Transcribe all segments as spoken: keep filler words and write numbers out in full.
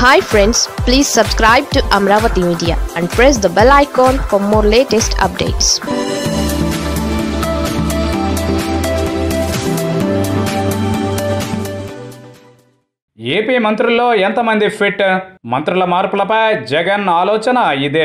Hi friends, please subscribe to Amaravathi Media and press the bell icon for more latest updates. AP మంత్రుల్లో ఎంతమంది fit? మంత్రుల మార్పులపై జగన్ ఆలోచన ఇదే.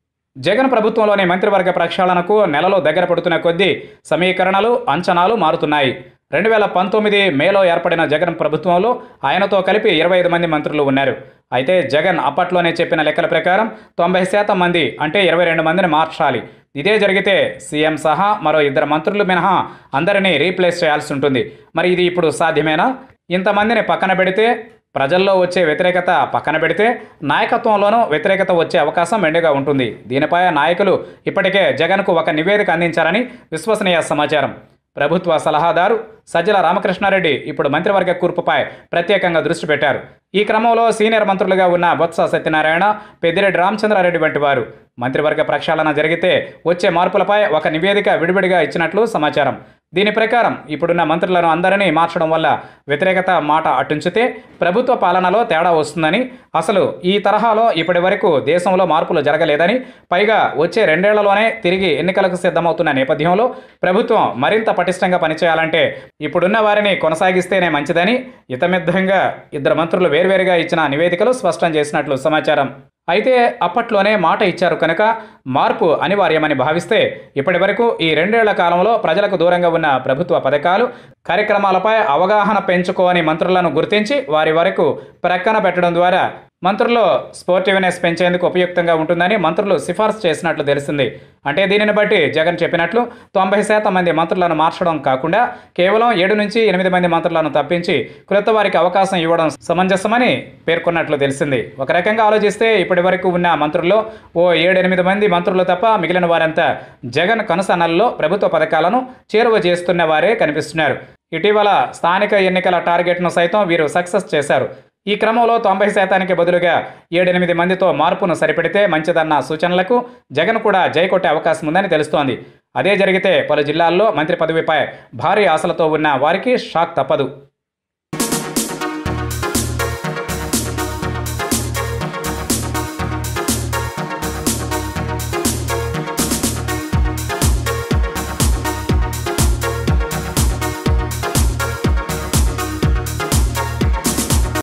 జగన్ ప్రభుత్వంలోని మంత్రివర్గ ప్రక్షాళనకు నెలలు దగ్గర పడుతున్న కొద్దీ సమీకరణలు, అంచనాలు మారుతున్నాయి. రెండు వేల పంతొమ్మిది మేలో ఏర్పడిన జగన్ ప్రభుత్వంలో ఆయనతో కలిపి ఇరవై ఐదు మంది మంత్రులు ఉన్నారు. అయితే జగన్ అప్పట్లోనే చెప్పిన లెక్కల ప్రకారం తొంభై శాతం మంది అంటే ఇరవై రెండు మందిని మార్చాలి. ఇదే జరిగితే సీఎం సహా మరో ఇద్దరు మంత్రులు మినహా అందరినీ రీప్లేస్ చేయాల్సి ఉంటుంది. మరి ఇది ఇప్పుడు సాధ్యమేనా? ఇంతమందిని పక్కన పెడితే, ప్రజల్లో వచ్చే వ్యతిరేకత పక్కన పెడితే, నాయకత్వంలోనూ వ్యతిరేకత వచ్చే అవకాశం మెండుగా ఉంటుంది. దీనిపై నాయకులు ఇప్పటికే జగన్కు ఒక నివేదిక అందించారని విశ్వసనీయ సమాచారం. ప్రభుత్వ సలహాదారు సజ్జల రామకృష్ణారెడ్డి ఇప్పుడు మంత్రివర్గ కూర్పుపై ప్రత్యేకంగా దృష్టి పెట్టారు. ఈ క్రమంలో సీనియర్ మంత్రులుగా ఉన్న బొత్స సత్యనారాయణ, పెద్దిరెడ్డి రామచంద్రారెడ్డి వంటి వారు మంత్రివర్గ ప్రక్షాళన జరిగితే వచ్చే మార్పులపై ఒక నివేదిక విడివిడిగా ఇచ్చినట్లు సమాచారం. దీని ప్రకారం ఇప్పుడున్న మంత్రులను అందరినీ మార్చడం వల్ల వ్యతిరేకత మాట అటుంచితే ప్రభుత్వ పాలనలో తేడా వస్తుందని, అసలు ఈ తరహాలో ఇప్పటి వరకు దేశంలో మార్పులు జరగలేదని, పైగా వచ్చే రెండేళ్లలోనే తిరిగి ఎన్నికలకు సిద్ధమవుతున్న నేపథ్యంలో ప్రభుత్వం మరింత పటిష్టంగా పనిచేయాలంటే ఇప్పుడున్న వారిని కొనసాగిస్తేనే మంచిదని ఇతమిద్ధంగా ఇద్దరు మంత్రులు వేర్వేరుగా ఇచ్చిన నివేదికలు స్పష్టం చేసినట్లు సమాచారం. అయితే అప్పట్లోనే మాట ఇచ్చారు కనుక మార్పు అనివార్యమని భావిస్తే ఇప్పటి వరకు ఈ రెండేళ్ల కాలంలో ప్రజలకు దూరంగా ఉన్న ప్రభుత్వ పథకాలు, కార్యక్రమాలపై అవగాహన పెంచుకోని మంత్రులను గుర్తించి వారి వరకు ప్రక్కన పెట్టడం ద్వారా మంత్రుల్లో స్పోర్టివ్నెస్ పెంచేందుకు ఉపయుక్తంగా ఉంటుందని మంత్రులు సిఫార్సు చేసినట్లు తెలిసింది. అంటే దీనిని బట్టి జగన్ చెప్పినట్లు తొంభై శాతం మంది మంత్రులను మార్చడం కాకుండా కేవలం ఏడు నుంచి ఎనిమిది మంది మంత్రులను తప్పించి క్రొత్త వారికి అవకాశం ఇవ్వడం సమంజసమని పేర్కొన్నట్లు తెలిసింది. ఒక రకంగా ఆలోచిస్తే ఇప్పటి వరకు ఉన్న మంత్రుల్లో ఓ ఏడెనిమిది మంది మంత్రులు తప్ప మిగిలిన వారంతా జగన్ కనుసన్నల్లో ప్రభుత్వ పథకాలను చేరువ చేస్తున్న వారే కనిపిస్తున్నారు. ఇటీవల స్థానిక ఎన్నికల టార్గెట్ను సైతం వీరు సక్సెస్ చేశారు. ఈ క్రమంలో తొంభై శాతానికి బదులుగా ఏడెనిమిది మందితో మార్పును సరిపెడితే మంచిదన్న సూచనలకు జగన్ కూడా జై కొట్టే అవకాశం ఉందని తెలుస్తోంది. అదే జరిగితే పలు జిల్లాల్లో మంత్రి పదవిపై భారీ ఆశలతో ఉన్న వారికి షాక్ తప్పదు.